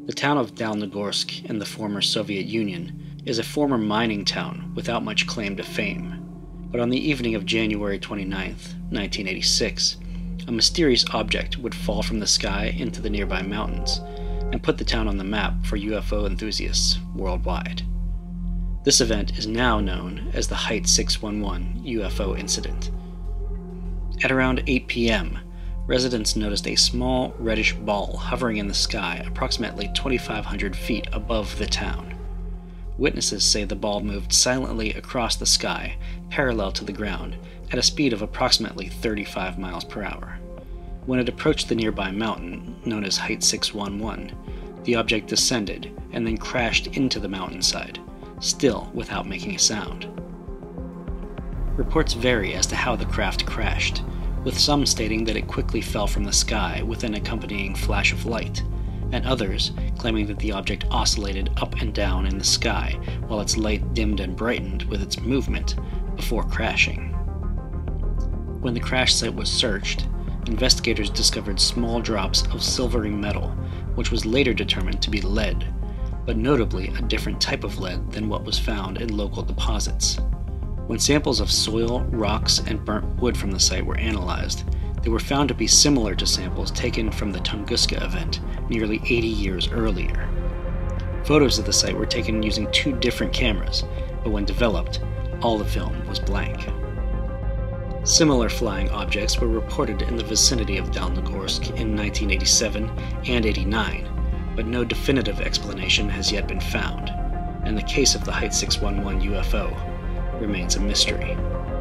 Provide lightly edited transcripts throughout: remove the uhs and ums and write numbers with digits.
The town of Dalnogorsk in the former Soviet Union is a former mining town without much claim to fame. But on the evening of January 29, 1986, a mysterious object would fall from the sky into the nearby mountains and put the town on the map for UFO enthusiasts worldwide. This event is now known as the Height 611 UFO incident. At around 8 p.m., residents noticed a small reddish ball hovering in the sky approximately 2,500 feet above the town. Witnesses say the ball moved silently across the sky, parallel to the ground, at a speed of approximately 35 miles per hour. When it approached the nearby mountain, known as Height 611, the object descended and then crashed into the mountainside, still without making a sound. Reports vary as to how the craft crashed, with some stating that it quickly fell from the sky with an accompanying flash of light, and others claiming that the object oscillated up and down in the sky while its light dimmed and brightened with its movement before crashing. When the crash site was searched, investigators discovered small drops of silvery metal, which was later determined to be lead, but notably a different type of lead than what was found in local deposits. When samples of soil, rocks, and burnt wood from the site were analyzed, they were found to be similar to samples taken from the Tunguska event nearly 80 years earlier. Photos of the site were taken using 2 different cameras, but when developed, all the film was blank. Similar flying objects were reported in the vicinity of Dalnogorsk in 1987 and 89, but no definitive explanation has yet been found, and the case of the Height 611 UFO remains a mystery.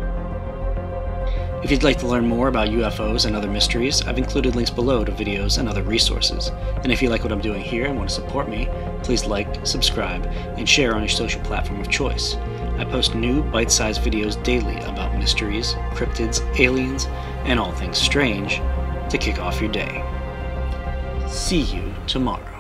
If you'd like to learn more about UFOs and other mysteries, I've included links below to videos and other resources. And if you like what I'm doing here and want to support me, please like, subscribe, and share on your social platform of choice. I post new, bite-sized videos daily about mysteries, cryptids, aliens, and all things strange to kick off your day. See you tomorrow.